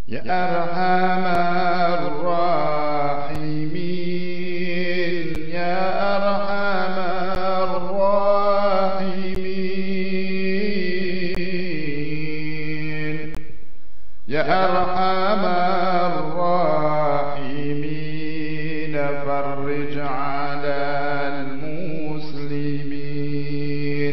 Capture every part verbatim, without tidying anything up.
يا أرحم الراحمين يا أرحم الراحمين يا أرحم الراحمين فرج على المسلمين.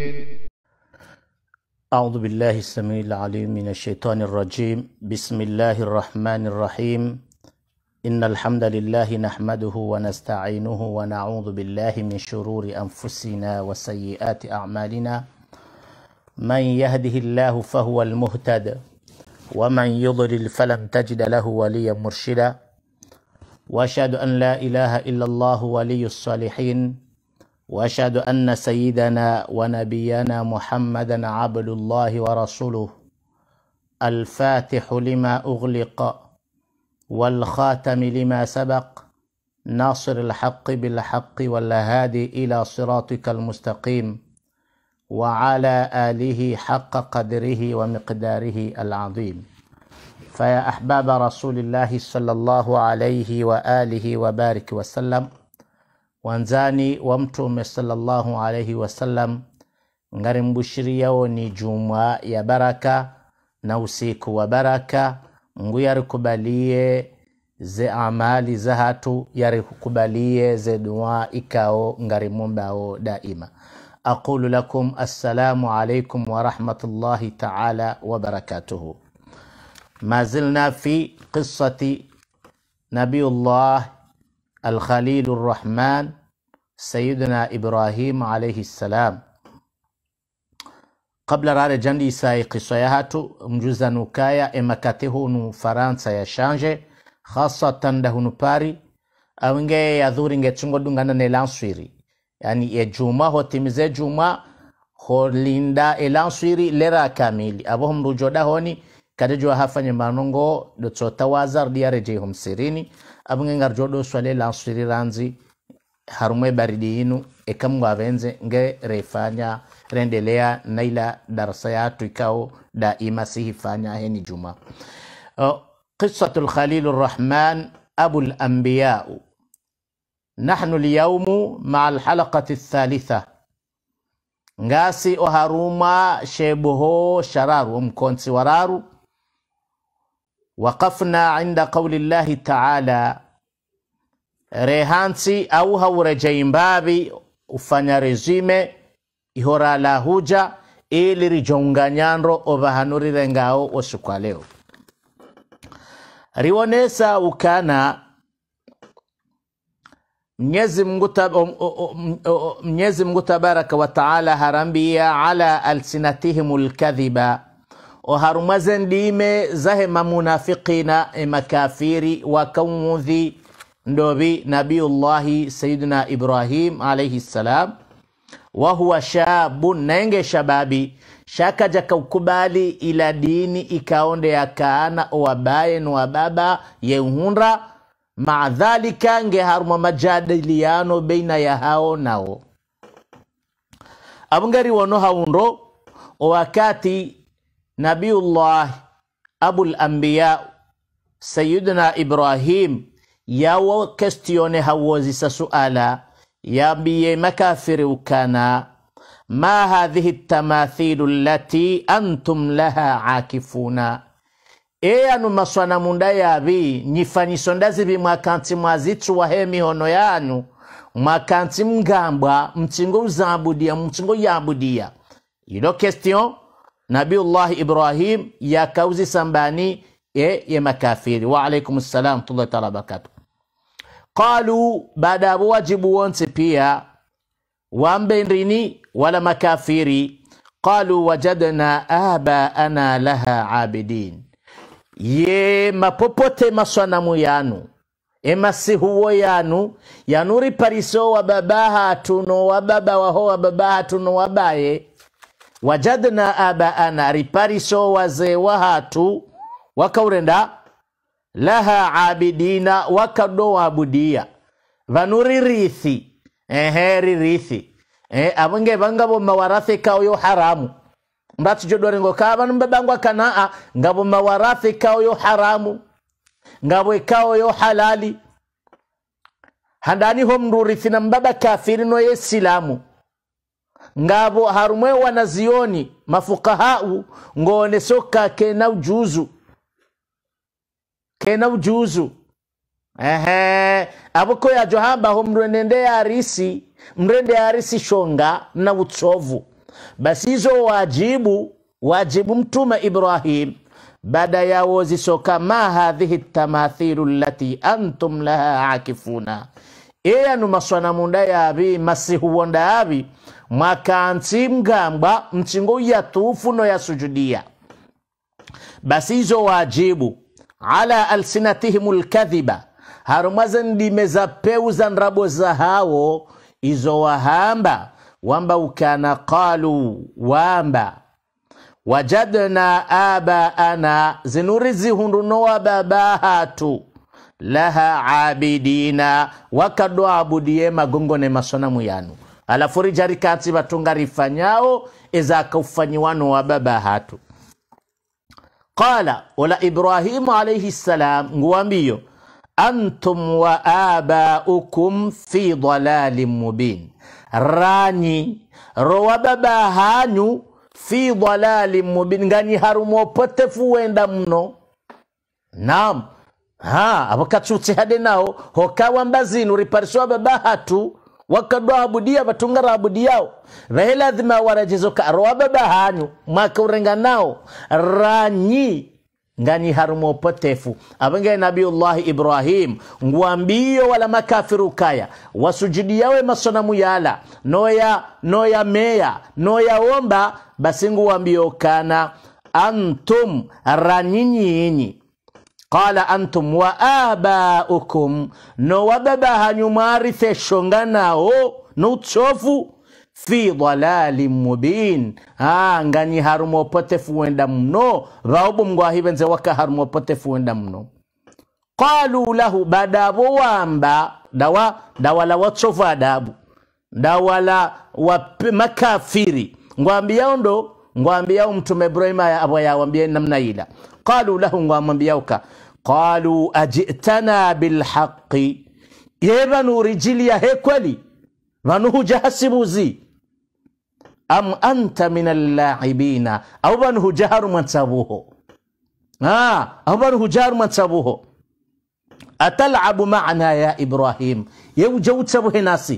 أعوذ بالله السميع العليم من الشيطان الرجيم. بسم الله الرحمن الرحيم. إن الحمد لله نحمده ونستعينه ونعوذ بالله من شرور أنفسنا وسيئات أعمالنا. من يهده الله فهو المهتد ومن يضلل فلن تجد له وليا مرشدا. وأشهد أن لا إله إلا الله ولي الصالحين. وأشهد أن سيدنا ونبينا محمدا عبد الله ورسوله الفاتح لما أغلق والخاتم لما سبق ناصر الحق بالحق والهادي إلى صراطك المستقيم وعلى آله حق قدره ومقداره العظيم. فيا أحباب رسول الله صلى الله عليه وآله وبارك وسلم wanzani wa mtume sallallahu alayhi wasallam, ngari mbushiriao ni juma ya baraka na usiku wa baraka. Mungu yarikubalie ze amali za hatu, yarikubalie ze dua ikao ngari mumbao daima. Aqulu lakum assalamu alaykum wa rahmatullahi ta'ala wa barakatuhu. Ma zilna fi qissati nabiyullah الخليل الرحمن سيدنا إبراهيم عليه السلام. قبل راري جندي ساي قصيهاتو مجوزا نوكايا اما كاتيهو نو فرانسا يا شانجي خاصة ده نوباري اوينجي يذوري نجي تشنغو دونغانا نيلانسويري يعني يجوما هو تيمزي جوما هو ليندا إلانسويري لرا كاميلي أبوهم رجودا هوني kadejua hafanye manongo dotota wazar diare jehum sirini abunge ngarjodo swale lansiri ranzi harume baridi inu ekamwa avenze nge refanya rendelea naila darasa yatu ikao daima sihifanya heni juma. Qissatul Khalilur Rahman Abul Anbiya. نحن اليوم مع الحلقة الثالثة. ngasi oharuma shebuho shararu mkonsi wararu. وقفنا عند قول الله تعالى ريهانسي أو هورجين بابي ufanya resume ihora la huja ili rijonganyanro obahanuri rengao osukwa leo. Rionesa ukana Mwenyezi Mungu Tabaraka wa Taala harambia ala alsinatihimul kadhiba وهرمزن ديمه زهم منافقين مكافيري وكوذي نبي نبي الله سيدنا إبراهيم عليه السلام وهو شاب ننجي شبابي شاكا جاكو كبالي إلى ديني إكاونde يكانا وباين وبابا يهونرا. مع ذلك نجي هرم مجادليانو بين يهاو ناو أبنغري ونوها ونرو ووكاتي نبي الله أبو الأنبياء سيدنا إبراهيم ياو كستيوني هوزي سسؤالا يابي مكافر وكانا ما هذه التماثيل التي أنتم لها عاكفون. إيه أنو مصوانا مندا يابي نفاني سندازي بمكانتي مازيتو وهمي هونو يانو مكانتي مغامبا متنغو زامبوديا متنغو يامبوديا. يدو كستيون نبي الله إبراهيم يا كوزي سنباني يا مكافيري. وعليكم السلام ورحمة الله تعالى وبركاته. قالوا بعد واجب وانسبيا وانبينريني ولا مكافيري. قالوا وجدنا آباءنا لها عابدين. ye mapopote maswanamu yanu emasi huo yanu yanuri pariso wa babaha tuno wa baba waho wa babaha tuno wabaye. wajadna abaana ripariso wazee wahatu wakaurenda laha abidina wakado wabudia vanuri rithi ehe rithi eh abenge bangabo mawarathi kao yo haramu mbati jodore ngo kaba mbabangwa kana ngabo mawarathi kao yo haramu ngabo kao yo halali handani ho mrurithi na mbaba kafiri no yesilamu ngabo harumwe wanazioni mafukahau ngone soka kena ujuzu kena ujuzu ehe aboko ya johamba ho mrende ya arisi mrende ya arisi shonga na utsovu basi hizo wajibu wajibu mtume Ibrahim baada ya wozi soka ma hadhihi tamathilu allati antum laha akifuna eya numaswana munda ya abi masihu wonda abi makanti mgamba mchingo ya tufu no ya sujudia basi hizo wajibu ala alsinatihimul kadhiba harumazen dimeza peuza nrabo za hao izo wahamba wamba ukana qalu wamba wajadna abaana zinurizi hunduno wa babahatu laha abidina wakado abudie magongone masonamu yanu alafuri jarikati batunga rifanyao eza kaufanyiwano wa babahatu qala wala Ibrahim alayhi salam nguambiyo antum wa abaukum fi dalalin mubin rani rowa baba hanyu fi dalalin mubin ngani harumo potefu wenda mno naam ha abakatsuti hade nao hokawa mbazinu ripariswa baba hatu wakadwa abudia batungara abudiao vahela dhima warajizoka rowa baba hanyu maka urenga nao ranyi ngani harumo potefu abange nabiullah Ibrahim nguambio wala makafiru kaya wasujudi yawe masonamu yala noya noya meya noya omba basi nguambio kana antum ranyinyi qala antum wa abaukum no wababa hanyumarithe shonganao no tsofu fi dalalin mubin ah ngani harumo potefu wenda mno raubu mgwahibenze waka harumo potefu wenda mno qalu lahu badabo wamba dawa dawala watsofu adabu dawala wa makafiri ngwambia ndo ngwambia mtume Ibrahim abaya wambia namna ila qalu lahu ngwambia uka qalu ajitana bil haqqi yebanu rijiliya hekweli vanuhu jahasibuzi am anta minal la'ibina au vanuhu jaharu mansabuho ah au vanuhu jaharu mansabuho atal'abu ma'ana ya Ibrahim yewu jawtsabu henasi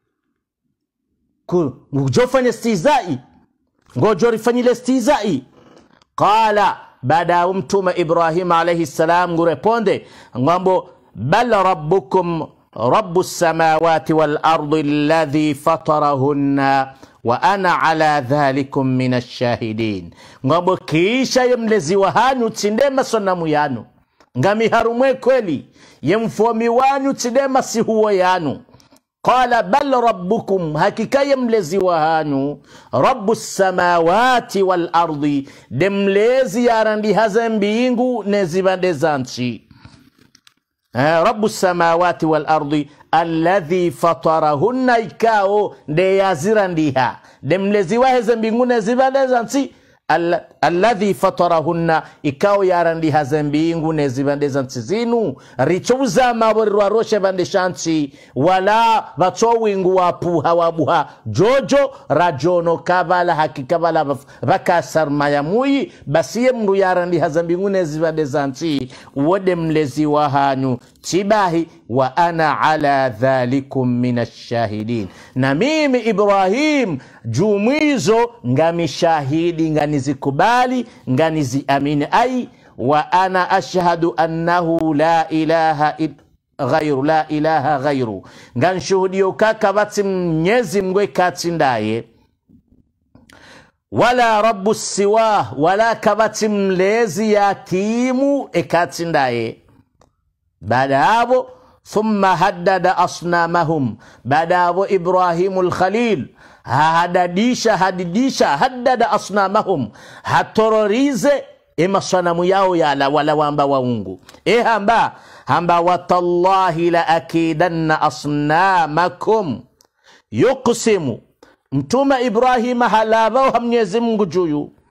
ku ngojofanya istizai ngojori fanyile istizai qala baada mtume Ibrahim alayhi salam ngureponde ngambo bal rabbukum رب السماوات والأرض الذي فطرهن وأنا على ذلك من الشاهدين ngabo kisha yemlezi wahanyu tsindema sonamu yanu ngami harumwe kweli yemfomi wanyu tsindema si huwa yanu qala bal rabbukum hakika yemlezi wahanyu rabbus samawati wal ardi demlezi yarandi hazambingu nezibande zanchi رب السماوات والأرض الذي فطرهن إكاو دي يزيران ديها دم لزيواه زنبينغون زبادة زنسي الذي فطرهن إكاو ياران ديها زنبينغون زبادة زنسي زينو ريچوزا مابروا روشة بند شانسي ولا بطوينغو وابوها وابوها جوجو راجونو كابالا حكي كابالا بكاسر ماياموي بسيه مرو ياران ديها زنبينغون زبادة زنسي ودم لزيواهانو تباهي وأنا على ذلكم من الشاهدين نميم إبراهيم جوميزو ngami shahidi ngani zikubali ngani ziamini ai wa ana ashhadu annahu la ilaha ghayru la ilaha ghayru ngan shuhudio kaka bati mnyezi mgwe katsindaye wala rabbu siwa wala kabati mlezi yatimu ekatsindaye baada hapo thumma haddada asnamahum baada hapo Ibrahimul Khalil hadadisha hadidisha haddada asnamahum hatororize ema sanamu yao yala wala wamba waungu e hamba hamba watallahi la akidanna asnamakum yuqsimu mtume Ibrahim halava wa Mwenyezi Mungu juyu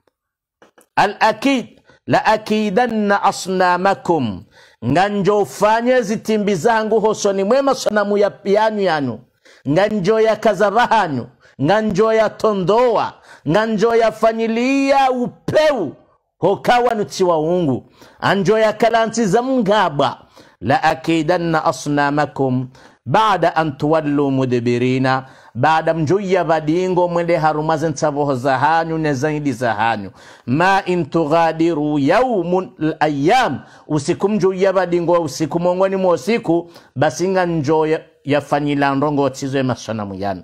al-akid la akidanna asnamakum nganjo fanye zitimbi zangu hosoni mwema sanamu ya pianu yanu nganjo ya kazabahanyu nganjo ya tondoa nganjo ya fanyilia upeu hokawa nutiwa ungu anjo ya kalanti za mngaba la akidanna asnamakum baada an tuwallu mudbirina baada mjuya badingo mwende harumazen tsaboho zahanyu nezaidi zahanyu ma intughadiru yawmun al-ayyam usiku mjuya badingo usiku mongoni mwa usiku basinga njo yafanyila ndongo tizo masanamu yana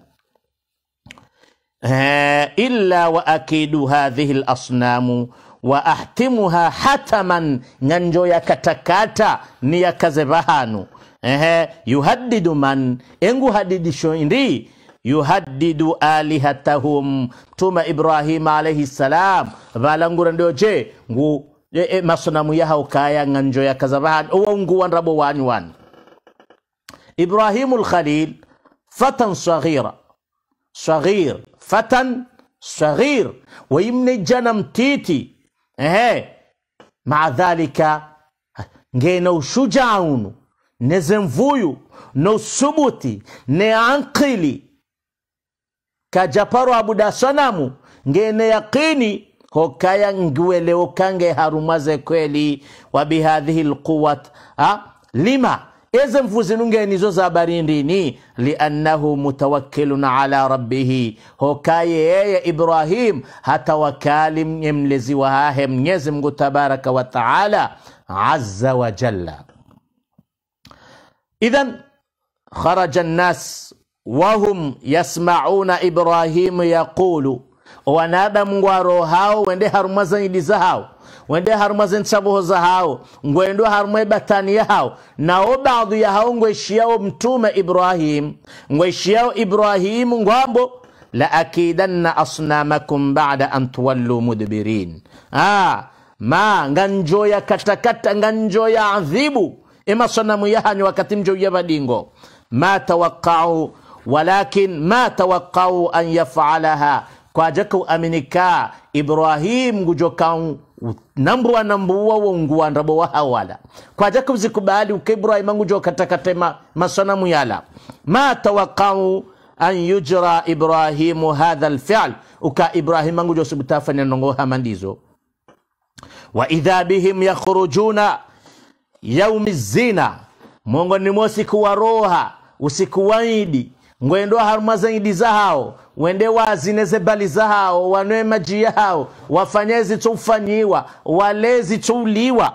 illa wa akidu hadhihi al-asnamu wa ahtimuha hataman nganjo ya katakata ni ya kazebahanu ehe yuhaddidu man engu hadidisho indi yuhaddidu alihatahum tuma Ibrahim alayhi salam valangura ndio je ngu e, e, masanamu ya haukaya nganjo ya kazabahan o ngu wanrabo wanyu wan Ibrahimul Khalil fatan saghira saghir fatan saghir wa yimni janam titi ehe maa dhalika ngena ushujaunu nezemvuyu no subuti ne ankili kajaparo abuda sanamu ngene yaqini hokaya ngwele ukange harumaze kweli wa bihadhihi alquwat ha lima ezemvuzi nungeni zo za barindini liannahu mutawakkilun ala rabbih hokaye yeye Ibrahim hatawakali mlezi wahe Mwenyezi Mungu tabaraka wa taala azza wa jalla. إذن خرج الناس وهم يسمعون إبراهيم يقول ونادى مغوارو هاو وندي هرمزن يدزهاو وندي هرمزن تسابوه زهاو وندي هرمي بطاني هاو ناو بعض يهاو نغيشياو متوم إبراهيم نغيشياو إبراهيم نغوامبو لأكيدن أصنامكم بعد أن تولوا مدبرين آه ما نغنجويا كتكت نغنجويا عذيبو إما صنموا يهاني وكتمجوا يبادينغو ما توقعوا ولكن ما توقعوا أن يفعلها كواجكو أمنيكا إبراهيم جوكاو نمبوا نمبوا ونغوا نربوا هوالا كواجكو زكبالي وكإبراهيم جو كتكتما ما صنموا يالا ما توقعوا أن يجرى إبراهيم هذا الفعل وكا إبراهيم جو سبتافن نغوها منديزو وإذا بهم يخرجون يوم الزينة mungo ni mosiku wa roha usiku waidi ngwendo harumazani zahao wende wazineze bali zahao wanwe maji yao wafanyezi tufanyiwa walezi tuliwa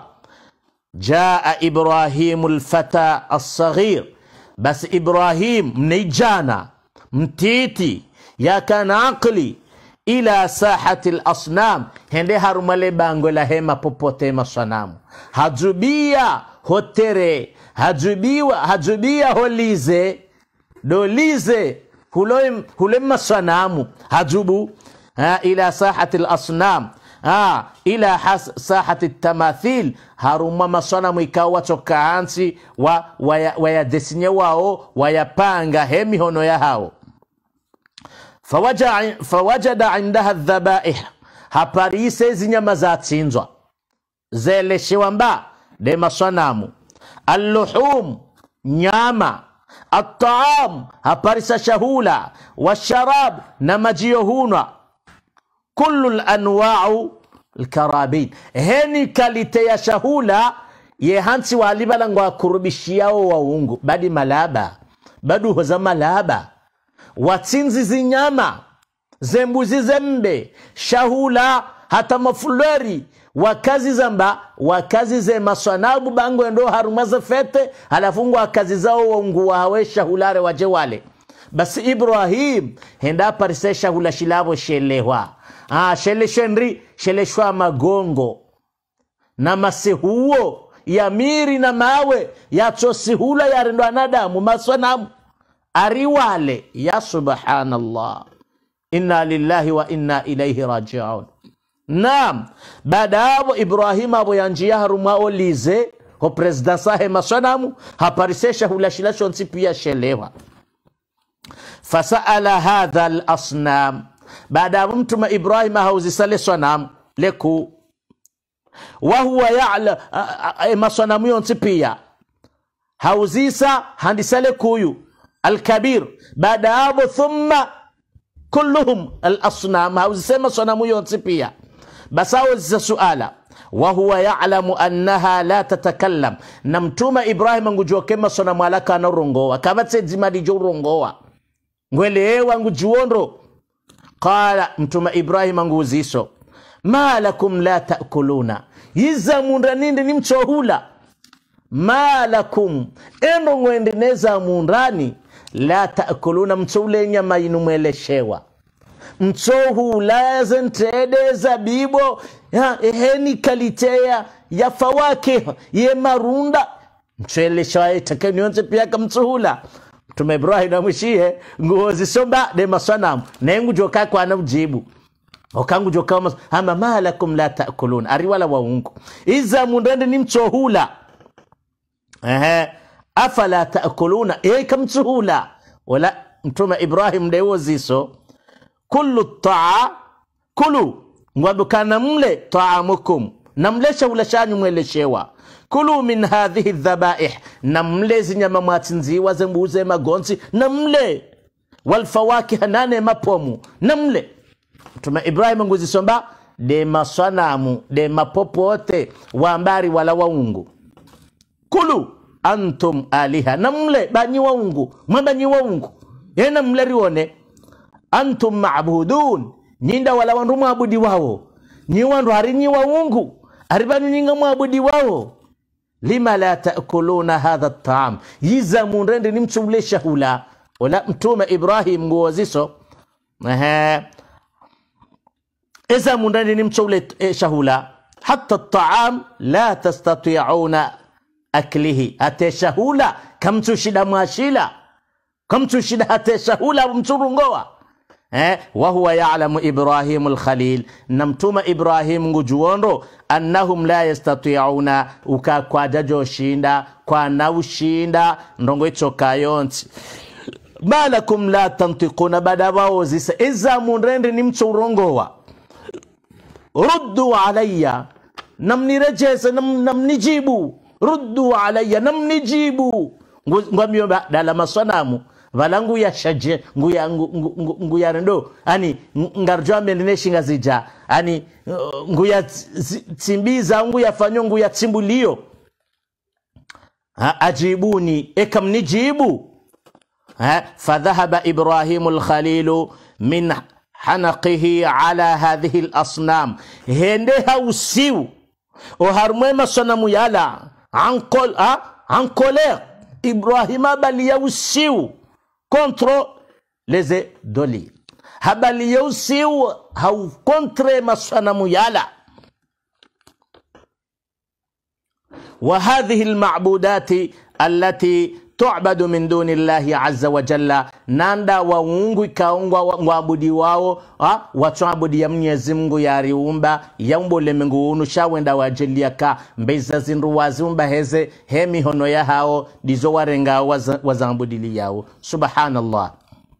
jaa Ibrahim al-fata as-saghir bas Ibrahim mnijana mtiti yakana aqli ila sahati al-asnam hende harumale bango la hema popote masanamu hajubia hotere hajubiwa hajubia holize dolize hulem hulem masanamu hajubu ha ila sahati al-asnam ha ila has sahati at-tamathil haruma masanamu ikawa tokaansi wa waya desinya wao wayapanga hemi hono ya hao fawaja fawajada indaha adh-dhabaih haparise zinyama za tsinzwa zele shiwamba de masanamu اللحوم نياما الطعام هبارس شهولا والشراب نمجيهونا كل الأنواع الكرابين هني كاليتيا شهولا يهانسي واليبالانغوا كربشياو وونغو بدي ملابا بدو هزا ملابا واتسينزي زينياما زمبوزي زمبي شهولا hata mafulori wakazi zamba wakazi ze maswanabu bango ndo harumaza fete halafungu wakazi zao waungu wawesha hulare waje wale basi Ibrahim henda parisesha hula shilavo shelewa ah shele shenri shele shwa magongo na masehuo ya miri na mawe ya tosihula ya rendo anadamu maswanamu ariwale ya subhanallah inna lillahi wa inna ilayhi raji'un. Naam, baada hapo Ibrahim abo yanjia haruma olize ho presidensa he masanamu haparisesha hulashilasho nsipia shelewa fasaala hadha al-asnam baada mtuma Ibrahim hauzisale sanam leku wa huwa ya'la masanamu yonse pia hauzisa handisale kuyu الكبير بعد أبو ثم كلهم الأصنام هاوزسema صنم yonse pia بس هاوزisa سؤالا وهو يعلم أنها لا تتكلم نمتوما إبراهيم ngujua kema صنم alaka anarongoa kama tsedzima dijo rongoa ngwelewa ngujuondro قال mtuma Ibrahim nguziso ما لكم لا تأكلون yiza munda ninde ni mchohula ما لكم eno ngwendeneza mundani la taakuluna mtule nyama inu mweleshewa mtohu lazen tede zabibo ya eheni kalitea ya fawake ye marunda mtweleshewa itakeni yonse pia kamtuhula Mtume Ibrahim amushie ngozi somba de masanamu nengu joka kwa anajibu okangu joka ama malakum la taakuluna ariwala waungu iza mundani ni mtohula ehe afala taakuluna e kamtuhula wala mtume Ibrahim dewoziso kullu taa kulu ngwabukana mle taamukum namlesha ulashanyu mweleshewa kulu min hadhihi dhabaih namle zinyama mwatinziwa zembuze magonzi namle walfawakih nane mapomu namle mtume Ibrahim nguzisomba de masanamu de mapopote wambari wala waungu kulu antum aliha namle banyi waungu mbanyi waungu yena mlerione antum ma'budun nyinda wala wandu maabudi wao nyi wandu harinyi waungu aribani nyinga maabudi wao lima la taakuluna hadha at-ta'am yiza munrende nimchulesha hula wala mtume Ibrahim ngoziso ehe iza munrende nimchulesha hula hatta at-ta'am la tastati'una aklihi ateshahula kamtushida mwashila kamtushida ateshahula mturungoa eh wa huwa ya'lamu Ibrahim al-Khalil namtuma Ibrahim ngujuondo annahum la yastati'una ukakwajajo shinda kwa naushinda ndongo ichoka yonti malakum la tantiquna badabao zisa iza munrende ni mturongoa ruddu alayya namnirejeza nam, namnijibu ruddu alayya namnijibu ngwamyo dala masanamu valangu ya shaje nguya nguya rendo ani ngarjwa meleneshinga zija ani nguya tsimbiza nguya fanyo nguya tsimbulio ajibuni ekamnijibu ha fadhahaba Ibrahim al-Khalil min hanaqihi ala hadhihi al-asnam hende hausiu o harmwe masanamu yala ankol a en colère Ibrahim habali yausiu contre les idoles habali yausiu hau contre masanamu yala wa hadhihi alma'budati allati tu'badu min duni Allahi azza wa jalla nanda wa Mungu ikaungwa ngwabudi wao watuabudi ya Mwenyezi Mungu yariumba yaumbole mengunu shawenda wajelia ka mbeza zinru wazumba heze hemi hono ya hao dizo warenga wazambudili yao subhanallah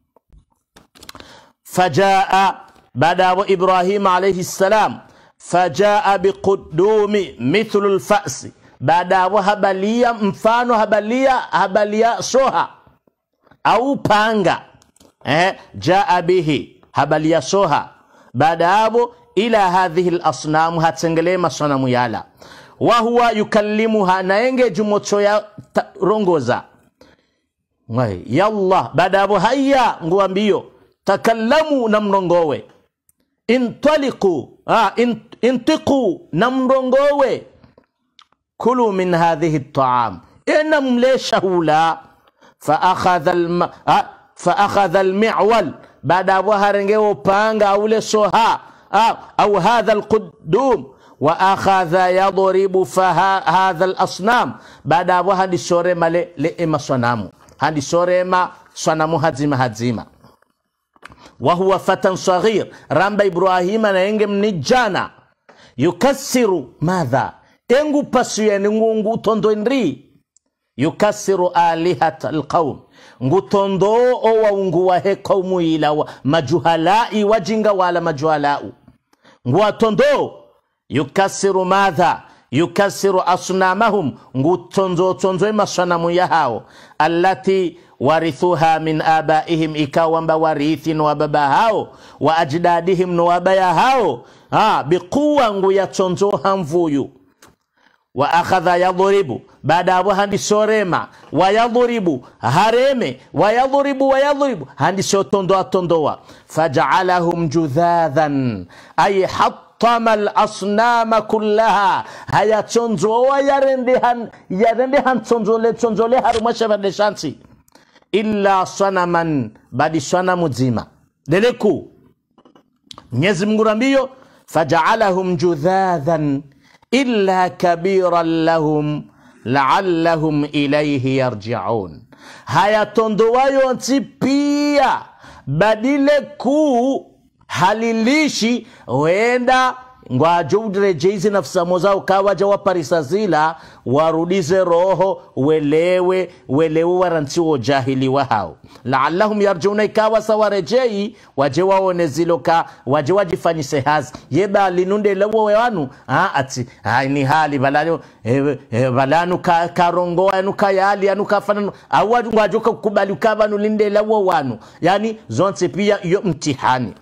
fajaa bada wa Ibrahim alayhi salam fajaa biqudumi mithlu alfa'si baada wa habalia mfano habalia habalia soha au panga eh jaa bihi habalia soha baada hapo ila hadhihi al-asnam hatengele masanamu yala wa huwa yukallimuha naenge jumocho ya rongoza ngai yalla baada hapo hayya nguambio takallamu namrongowe intaliqu ah intiqu namrongowe كلوا من هذه الطعام إن مليشهولا فأخذ الم فأخذ المعول بعد وهرنجو بانغا أو لسوها أو هذا القدوم وأخذ يضرب فهذا الأصنام بعد وهدي سورة ما لإما صنامو هدي سورة ما صنامو هزيمة هزيمة وهو فتى صغير رمب إبراهيم نينجم نجانا يكسر ماذا engu pasuyeni ngungu tondo nri yukasiru alihat alqawm ngutondo o waungu wa he kaumu ila wa majuhalai wajinga wala majuhalau nguatondo yukasiru madha yukasiru asnamahum ngutonzo tonzo masanamu ya hao allati warithuha min abaihim ikawamba warithi no baba hao wa ajdadihim no abaya hao ha biquwa ngu ya tonzo hamvuyu wa akhadha yadhribu baada hapo handi sorema wa yadhribu hareme wa yadhribu wa yadhribu handi sotondoa tondoa faj'alahum judhadan ay hattama al-asnama kullaha haya tonzoa yarendehan yarendehan tonzole tonzole harumasha bade shansi illa sanaman badi sanamu zima deleku Mwenyezi Mungu rambio faj'alahum judhadan illa kabiran lahum la'allahum ilayhi yarji'un haya tondowayo pia badile ku halilishi wenda ngwajudre jeizi nafsa mozao kawaja waparisa zila warudize roho welewe welewe warantiwo jahili wahao la'allahum yarji'una ikawa sawarejei waje waone ziloka waje wajifanyise hazi yeba linunde lewo wanu ah ati ah ni hali balano e, e, balanu ka karongo anu kayali anu kafana awadu ngwajoka kukubali ukabanu linde lewo wanu yani zonse pia yo mtihani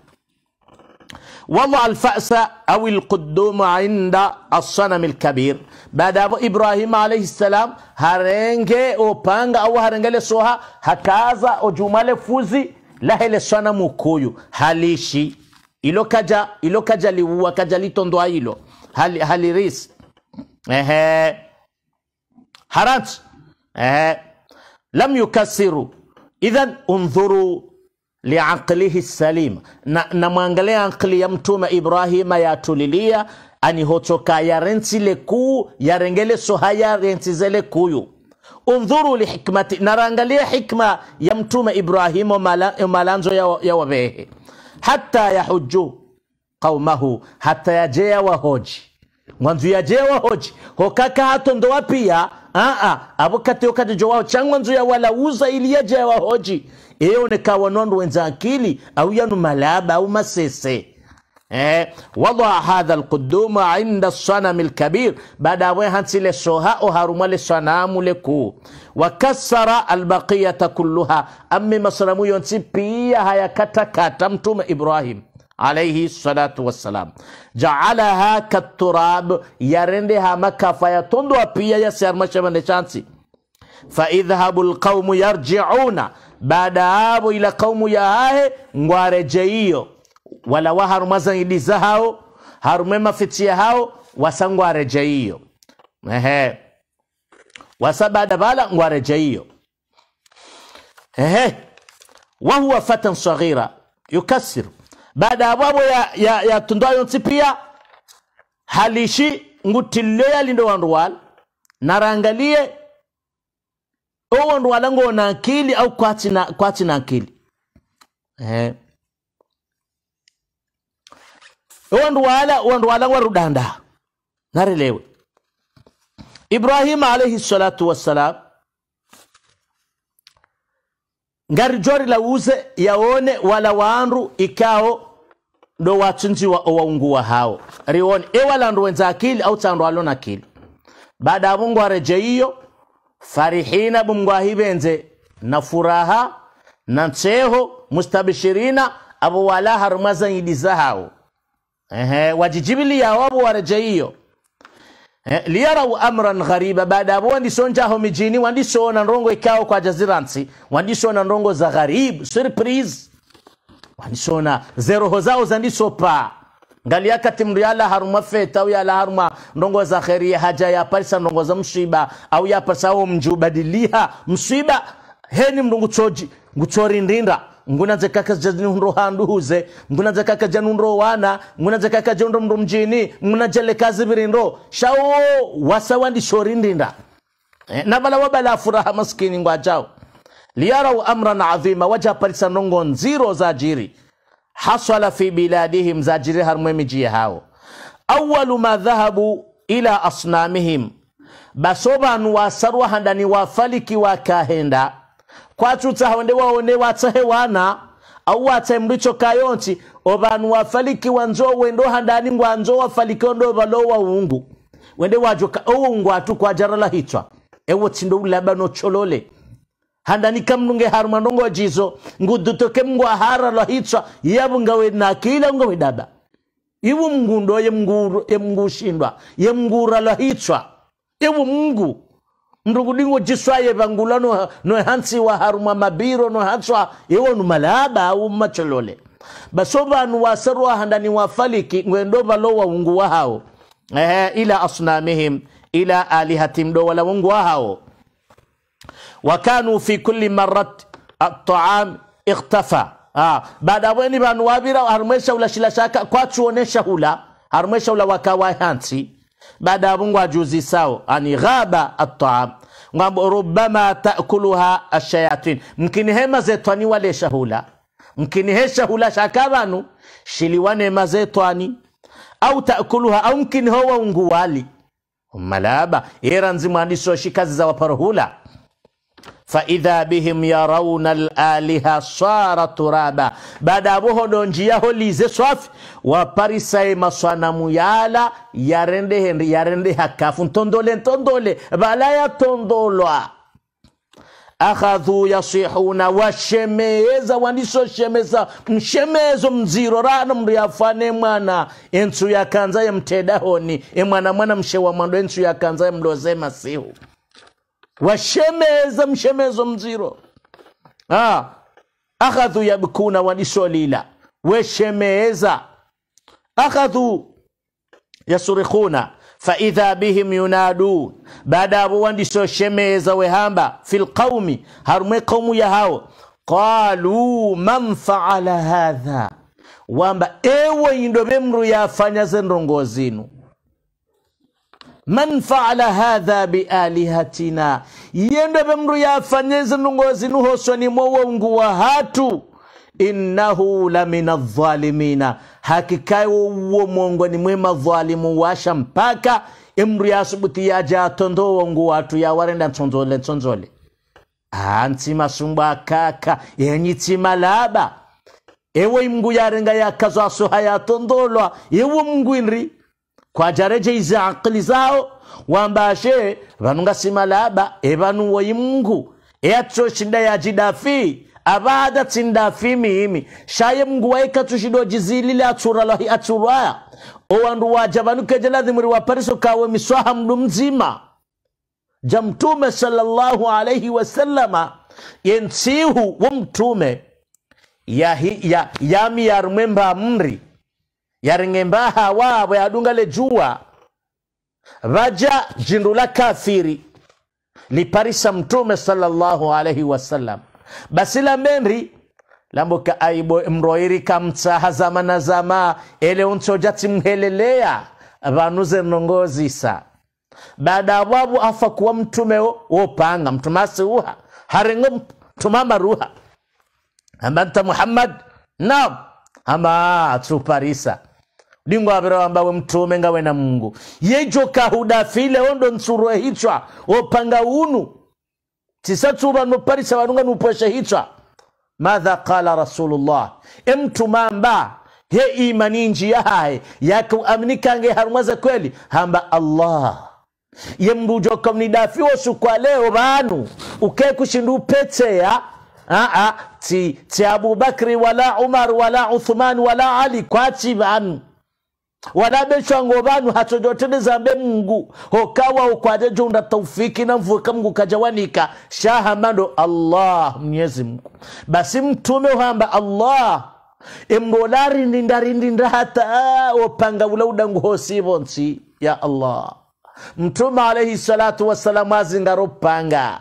وضع الفأس أو القدوم عند الصنم الكبير بعد أبو إبراهيم عليه السلام هرنجي أو بانغ أو هرنجي لسوها هكذا أو جمال فوزي لهي لسنم كويو هاليشي إلو كجا إلو كجا ليوا كجا لتندوا إلو هالي هالي ريس إيه هرات إيه لم يكسروا إذن انظروا لعقله السليم na muangalia akili ya mtume Ibrahim ya tulilia ani hotoka ya renti leku ya rengele sohaya renti zele kuyu unzuru li hikmati narangalia hikma ya mtume Ibrahim malanzo ya, ya wabehe hatta yahujju qaumahu hatta yajea wa hoji mwanzo yajea wa hoji hokaka hato ndo wapia a a abukate okate jowa changwanzo ya wala uza ili yajea wa hoji eo nekawa nondo wenza akili au yanu malaba au masese eh wada hadha alqudum inda as-sanam al-kabir baada wa hansile soha o harumale sanamu leku wakassara albaqiyata kulluha amma masramu yonsi pia hayakata kata mtume Ibrahim عليه الصلاة والسلام جعلها كالتراب يرندها مكافا يتندو بيا يسير مشابه نشانسي فإذهب القوم يرجعون بعد أبو إلى قوم يهاه ngwarejeiyo wala waharumaza iliza hao harumema fitia hao wasangwarejeiyo ehe wasabada bala ngwarejeiyo ehe wa huwa fatan saghira yukassir baada ababo ya ya, ya tundayo pia halishi ngutilea lindo wanduwal narangalie o wanduwala ngo na akili au kwati na kwati na akili eh o wanduwala wanduwala warudanda narelewe Ibrahim alayhi salatu wassalam ngari jori la uze yaone wala waandu ikao ndo watunzi wa waunguwa hao rione e wala ndo wenza akili au tando alona akili baada Mungu arejeiyo farihina bumgwahibenze na furaha na nseho mustabishirina abo wala harumaza idiza hao ehe wajijibili ya wabo warejeiyo liyarau amran ghariba baada abo wandisonja ho mijini wandisona ndongo ikao kwa jaziransi wandisona ndongo za gharib surprise wandisona zero hozao zandisopa ngali yakati mru yala haruma feta au yala haruma ndongo za khairia haja ya parisa ndongo za msiba au ya parisa au mjubadilia msiba heni mndungu choji nguchori ndinda nguna zekaka jazini ndo handuze nguna zekaka janundro wana nguna zekaka jondo ndo mjini nguna jele kazi birindo shao wasawandi shorindinda eh, nabala wabala furaha maskini ngwajao liyarau amran azima waja parisa nongo nziro zajiri hasala fi biladihim zajiri harmemiji hao awwalu ma dhahabu ila asnamihim basoba nuwasarwa handani wafaliki wakahenda kwa tuta hawende waone watahe wana au wate mricho kayonti obanu wafaliki wanzo wendo handani ngwanzo wafaliki ondo balowa ungu wende wajoka ungu atu kwa jarala hitwa ewo tindo ulaba no cholole handani kamnunge harumandongo jizo ngudutoke mngwa hara la hitwa yabu ngawe na kila ngawe daba iwu mngundo ye mnguru ye mngushindwa ye mngura la hitwa iwu mngu mrugudingo jiswaye bangulano no hansi wa haruma mabiro no hatswa iwo numalaba au macholole basoba anu wasarwa handani wafaliki ngwendo balowa ungu wa hao eh ila asnamihim ila alihatim do wala ungu wa hao wakanu fi kulli marrat at-ta'am ikhtafa ah baada weni banu wabira harumesha ula shilashaka kwa tuonesha hula harumesha ula wakawa hansi baada mungu ajuzi sao ani ghaba at-ta'am ngabo rubbama ta'kuluha ash-shayatin mkini hema zetwani wale shahula mkini hesha hula shakabanu shiliwane mazetwani au ta'kuluha au mkini huwa unguwali malaba iranzi mwandiso shikazi za waparuhula fa idha bihim yarawna al-aliha sara turaba baada abuho donjia holize swafi waparisa maswanamu yala yarende henri yarende hakafu ntondole ntondole bala ya tondolwa akhadhu yasihuna washemeza wandiso shemeza mshemezo mziro rana mriyafane mwana ensu ya kanza ya mteda honi e mwana mwana mshewa mwando ensu ya kanza ya mloze masihu washemeza mshemezo mziro ah akhadhu yabkuna wandiso lila washemeza akhadhu yasurikhuna فإذا بهم ينادون بعد أبو واندسو شميزا وهامبا في القوم هرمي قوم يهاو قالوا من فعل هذا وامبا ايوه يندو بمرو يافانيا زنرونغوزينو من فعل هذا بآلهتنا يندو بمرو يافانيا زنرونغوزينو هسوني موونغو هاتو innahu la minadh-dhalimina hakika uwo mongo ni mwema dhalimu washa mpaka imru ya subuti ya jatondo wangu watu ya warenda tonzole tonzole anti masumba kaka yenyiti malaba ewe mngu yarenga yakazo aso hayatondolwa ewe mngu inri kwa jareje iza akili zao wambashe vanunga simalaba ebanu wa mngu eacho shinda ya jidafi abada tinda fimi imi shaye mungu waika tushido jizilile atura lahi atura owandu wajabanu kejela dhimuri wapariso kawe miswaha mdu mzima jamtume sallallahu alayhi wasallama yensihu wumtume ya, hi, ya yami ya rumemba mri ya ringemba hawa ya dungale jua vaja jindula kafiri liparisa mtume sallallahu alayhi wasallam basila menri lamboka aibo mroiri kamtsa hazama na zama ele unsoja timhelelea vanuze nongozi sa baada wabu afa kuwa mtume wopanga mtumasi uha haringo mtumama ruha ambanta Muhammad naam ama atuparisa dingo abira ambawe mtume ngawe na Mungu yejo kahudafile ondo nsuro hichwa opanga unu tisatuba no parisa wanunga nuposha hitwa madha qala rasulullah emtumamba he imani njia hai yako amnikange harumaza kweli hamba Allah yembujo komnidafi wosu kwa leo banu uke kushindu pete ya a a ti ti Abu Bakri wala Umar wala Uthman wala Ali kwa banu wala beshango banu hatojotene zambe Mungu hokawa ukwaje junda taufiki na mvuka Mungu kajawanika shaha mando Allah Mwenyezi Mungu basi mtume hamba Allah embolari ndindari ndinda hata opanga ula udangu hosi bonsi ya Allah mtume alayhi salatu wassalam azingaro panga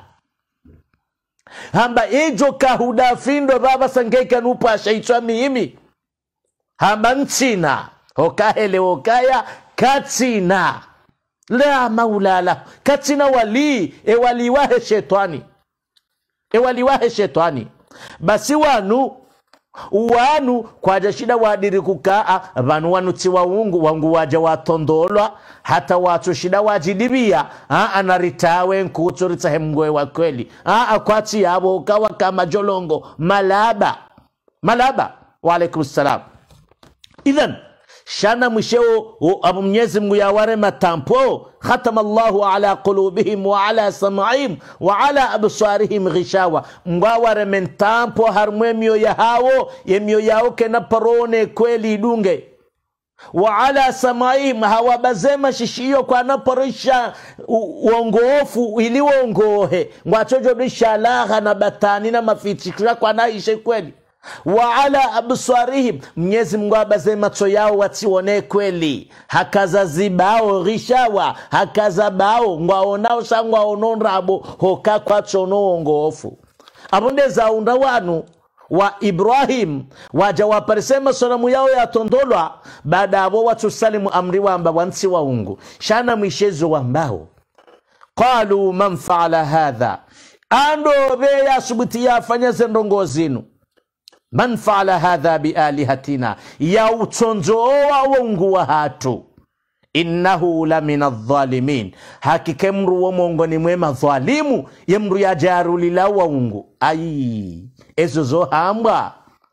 hamba ejo kahuda findo baba sangeka nupa shaitwa mimi hamba nchina hokahele hokaya katina la maulala katina wali e wali wahe shetani e wali wahe shetani basi wanu wanu kwa jashida wadiri kukaa vanu wanu tiwa ungu wangu waja watondolwa hata watu shida wajidibia anaritawe nkutu ritahemgwe wa kweli akwati yabo kawa kama jolongo malaba malaba wa alaikum salam idhan shana mwisheo Mwenyezi Mungu yaware matampo khatama Allahu ala qulubihim wa ala sam'ihim wa ala absarihim ghishawa mwaware mentampo harmwe mio ya hao yemio yao kena parone kweli dunge wa ala sam'ihim hawa bazema shishio kwa naparisha uongoofu ili uongohe ngwachojo bishalagha na batani na mafitikira kwa naishe kweli wa ala absarihim Mwenyezi Mungu abaze macho yao watione kweli hakaza zibao rishawa hakaza bao ngwaonao sangwa ononrabo hoka kwa chono ngofu abondeza unda wanu wa Ibrahim waja waparisema sonamu yao ya tondolwa baada abo watu salimu amri wamba wansi wa ungu shana mwishezo wambao qalu man fa'ala hadha ando beya subuti ya fanya zendongo zinu man fa'ala hadha bi alihatina ya utonzo wa wungu wa hatu innahu la minadh-dhalimin hakika mru wa Mungu ni mwema dhalimu yemru ya jaruli la wa wungu ai ezo zo hamba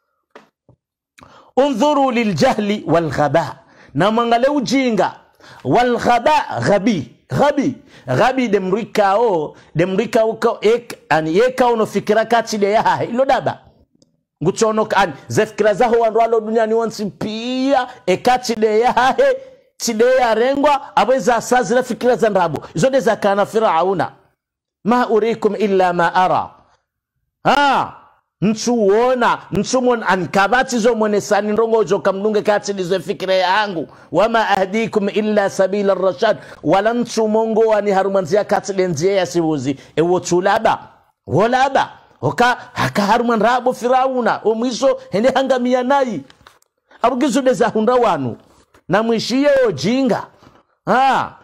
unzuru liljahli walghaba na mangale ujinga walghaba ghabi ghabi ghabi demrikao demrikao ko ek an yeka uno fikira kati de ya ilo daba nguchono kan zefikira zaho wanralo duniani wansi pia ekati de yahe tide ya rengwa abweza asazira fikira za nrabo izode za kana Firauna ma urikum illa ma ara ha nchuona nchumon ankabati zo monesani ndongo jo kamdunge kati dizo fikira yangu wama ahdikum illa sabila ar-rashad wala nchumongo wani harumanzia kati lenzie ya sibuzi ewo tulaba wolaba oka haka haruman rabo Firauna omwiso hende hangamia nai abugizo deza hunda wanu na mwishie ojinga ha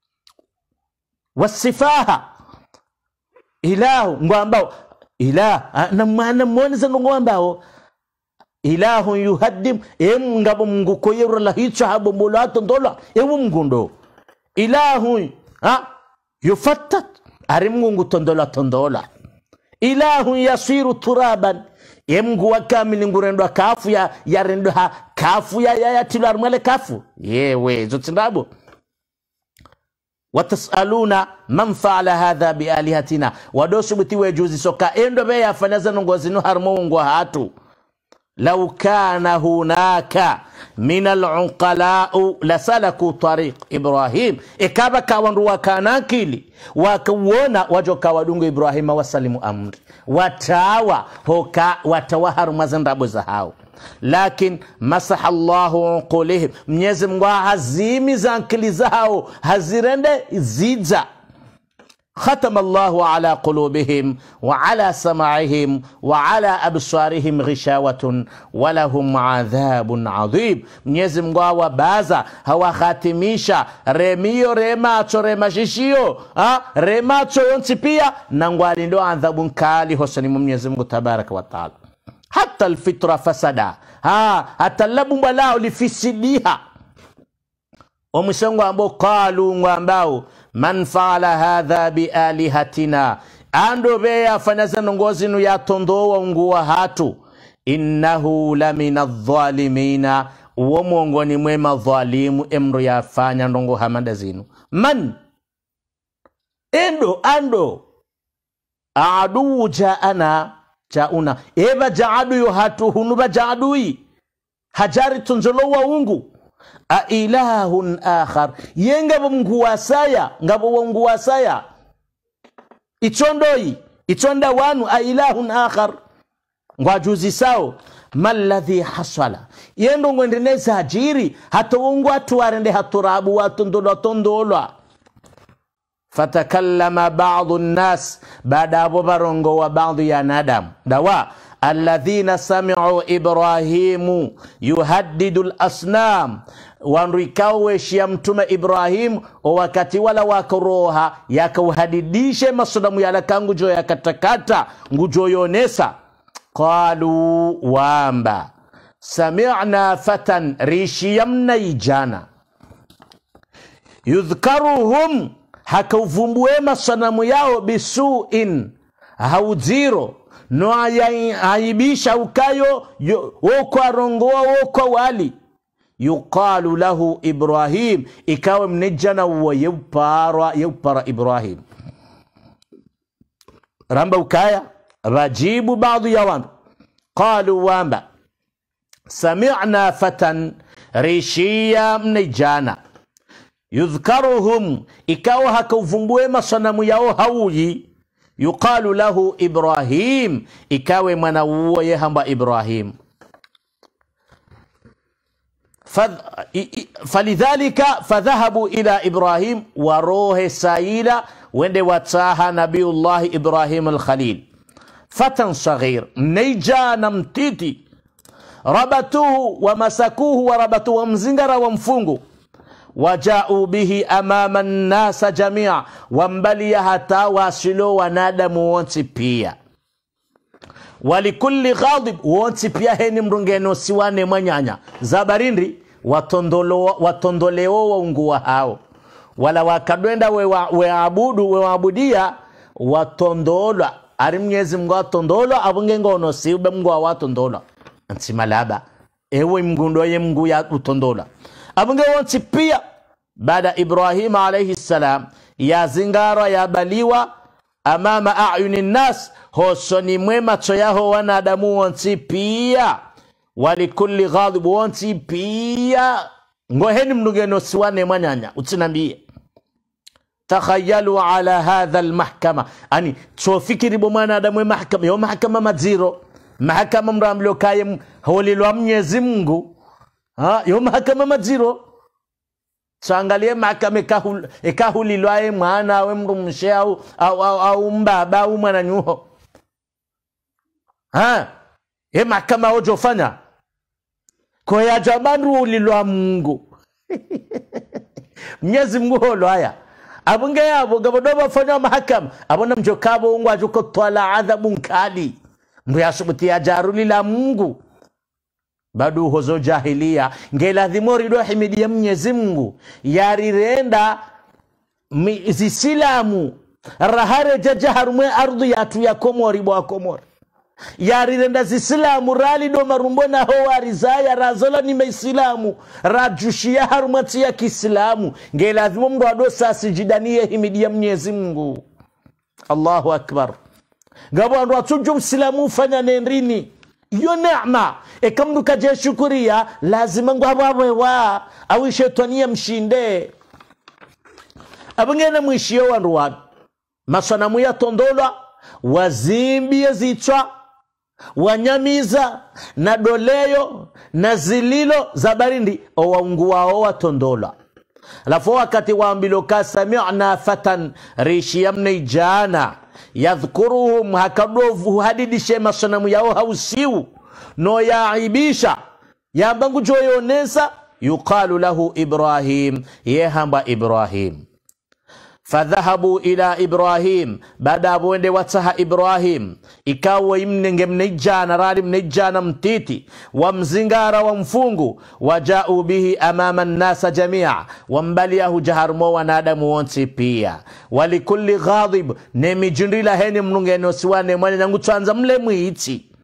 wasifaha ilahu ngwambao ilah na mwana mwoneza ngwambao ilahu yuhaddim em ngabo Mungu koyero la hicho habo mulato ndola ewu mgundo ilahu ha yufattat ari Mungu tondola tondola ilahu yasiru turaban yemgu wakamili ngurendo kafu ya yarendo ha kafu ya ya, ya tilar male kafu yewe zotindabo watasaluna man fa'ala hadha bi alihatina wadosu bitiwe juzi soka endo be yafanaza ngozino harmo ngwa hatu law kana hunaka min al-uqala'u lasalaku tariq Ibrahim ikaba kawandu wakanakili wakawona wajoka wadungu Ibrahim wasalimu amri watawa hoka watawa harumazandabo za hao lakin masaha Allahu uqulihim Mwenyezi Mungu hazimi za akili zao hazirende zidza ختم الله على قلوبهم وعلى سمعهم وعلى أبصارهم غشاوة ولهم عذاب عظيم Mwenyezi Mungu awabaza hawakhatimisha remio remacho remashishio ha remacho yonsi pia nangwali ndo adhabu kali hosani Mwenyezi Mungu tabaraka wa taala hata alfitra fasada ha atalabu balao lifisidiha omwisongo ambao qalu ngambao man fa'ala hadha bi alihatina ando beya fanaza ngozinu ya tondowa nguwa hatu innahu la minadh-dhalimina uwo mongoni mwema dhalimu emro ya fanya ndongo hamanda zinu man endo ando adu jaana jauna eba jaadu yo hatu hunuba jaadui hajari tunzolo wa ungu a ilahun akhar yenga Mungu wasaya ngabo Mungu wasaya ichondoi ichonda wanu a ilahun akhar ngwajuzi sao malladhi hasala yendo ngwendeneza ajiri hato Mungu atu arende haturabu watu ndolo tondolwa fatakallama ba'dhu an-nas baada abo barongo wa ba'dhi ya nadam dawa alladhina sami'u Ibrahim yuhaddidu al-asnam wanrikawe shia mtume Ibrahim wakati wala wakoroha yakauhadidishe masodamu yala kangu jo yakatakata ngujo yonesa qalu wamba sami'na fatan rishiyamna ijana yudhkaruhum hakauvumbue masanamu yao bisu'in hauziro no aibisha ukayo okwa rongoa okwa wali yuqalu lahu Ibrahim, ikawa mnejana wa yupara yupara Ibrahim. Ramba ukaya rajibu baadhi ya wandu qalu wamba sami'na fatan rishiya mnejana yudhkaruhum, ikawa hakavumbue masanamu yao hauyi, yuqalu lahu Ibrahim, ikawe mwana uwo yehamba Ibrahim. فلذلك فذهبوا إلى إبراهيم وروه سائلة وند واتاها نبي الله إبراهيم الخليل فتى صغير نيجا نمتيتي ربطوه ومسكوه وربطوه ومزنجر ومفنغو وجاءوا به أمام الناس جميعا ومبلي حتى واسلوا ونادموا وانتبيا ولكل غاضب وانتبيا هني مرنجينو سواني منيانيا زبارينري watondoleo waunguwa hao wala wakadwenda weabudu weabudia watondola ari Mwenyezi Mungu atondolo abunge ngono si ube Mungu watondola antimalaba ewe mgundo ye Mungu ya utondola abunge wonti pia baada Ibrahim alayhi salam ya zingara ya baliwa amama a'yunin nas hosoni mwema toyaho wanadamu wonti pia walikulli ghadib wonti pia ngoheni mnugeno siwane manyanya utinambie takhayalu ala hadha almahkama ani tofikiri bomana adamwe mahkama yo mahkama maziro mahkama mramlo kaye holilwa Mwenyezi Mungu ha yo mahkama maziro sangalie mahkama ekahul ekahulilwae mwana we mrumshe au au au mbaba au mwana nyuho ha e mahkama ojofanya kwa ya jamanu ulilwa Mungu Mwenyezi Mungu holo haya abunge yabo gabodoba fanya mahakama abona mjokabo ungu ajuko twala adhabu nkali mbuyasubuti ya jaruli la Mungu badu hozo jahilia ngela dhimori do himidi ya Mwenyezi Mungu yarirenda zisilamu rahare jajaharumwe ardhi yatu ya Komori bwa Komori yarirenda zisilamu rali do marumbona ho arizaya razola ni meislamu rajushia harumati ya Kiislamu ngela dhimo mndo ado sasi jidanie himidi ya Mwenyezi Mungu. Allahu akbar. Gabo ndo atuju msilamu fanya nendrini yo neema ekamdu kaje shukuria lazima ngwabwe wa au shetani mshinde abangena mwishio wanruwa masanamu ya tondola wazimbie zichwa wanyamiza na doleyo na zililo za barindi owaungu wao watondola. Alafu wakati waambilo kasami'na fatan rishiyamni jana yadhkuruhum hakadovu hadidishe masanamu yao hausiu no yaibisha yambangu joyonesa yuqalu lahu Ibrahim yehamba Ibrahim. فذهبوا إلى إبراهيم بعد أبوين واتها إبراهيم إكاو يمننج منجانا رالي منجانا متيتي ومزنغارا ومفونغو وجاءوا به أمام الناس جميعا ومباليه جهرمو ونادم وانتي بيا ولكل غاضب نمي جنري لهني منونغينو سواني mwani nangu tuanza mle mwiti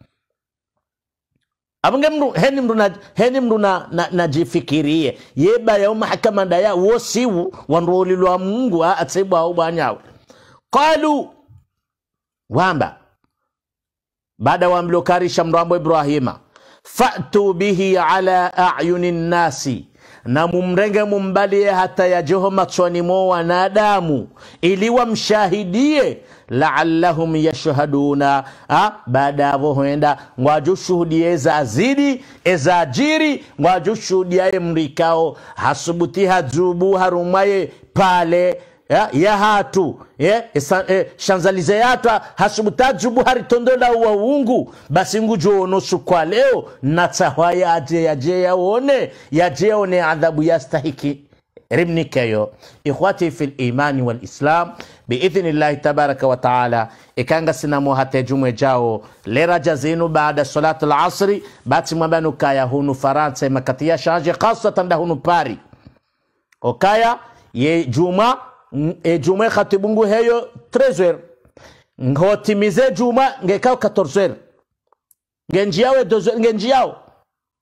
abunge mru heni mru na heni mru na najifikirie yeba ya mahakama ndaya wosiwu wanrolilwa Mungu atsebu au banyawe qalu wamba baada wamlokarisha mrambo Ibrahima fa'tu bihi ala a'yunin nasi na mumrenge mumbalie hata yajoho machoni mo wanadamu ili wamshahidie la'allahum yashhaduna baada huenda ngwajushuhudie za zidi ezajiri ngwajushuhudie mrikao hasubuti hajubu harumaye pale ya, ya hatu ya, esa, e, shanzalize yata hasubutajubu haritondola wa ungu basi ngujo onosu kwa leo natahwaya aje yaje yaone yaje yaone adhabu yastahiki rimnikeyo. Ikhwati fil imani wal islam biidhnillahi tabaraka wa taala ikanga sinamu hata jumwe jao lera jazinu baada salatu al-asri bati mwambanu kaya hunu Faransa makatia shanje khasatan da hunu Paris okaya ye juma e juma khatibungu heyo treize heures ngotimize juma ngekao quatorze heures ngenjiawe deux heures ngenjiao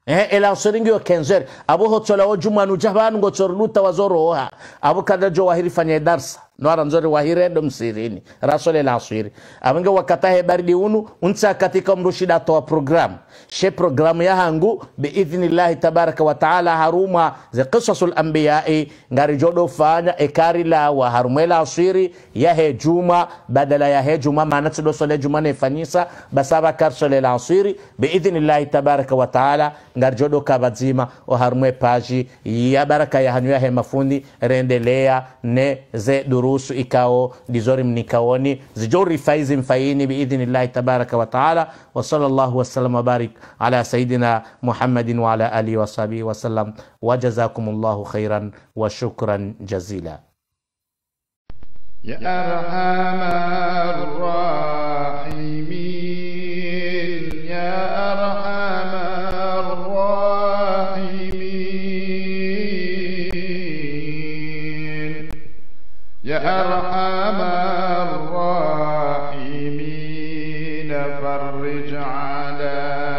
eh ela siringi yo kenzer abo hotola wo juma nu jabanu ngo chorluta wazoro ha abo kada jo wahiri fanya darsa no aranzori wahire ndo msirini rasole la asiri abange wakata he baridi unu unsa katika mrushida to program she program ya hangu biidhnillah tabaraka wa taala haruma za qisasul anbiya ngari jodo fanya ekari la wa harumela asiri ya he juma badala ya he juma maana tudo sole juma ne fanyisa basaba karsole la asiri biidhnillah tabaraka wa taala ngari jodo kabazima o harume paji ya baraka ya hanu ya he mafundi rendelea ne ze duru rusu ikao dizori mnikaoni zijori faizi mfaini biidhnillahi tabaraka wa taala wa sallallahu wa sallam wa barik ala sayidina Muhammadin wa ala alihi wa sahbihi wa sallam wa jazakumullahu khairan wa shukran jazila. Ya arhamar rahimin, ya arhamar rahimin, ya arhamar rahimin, farrij ala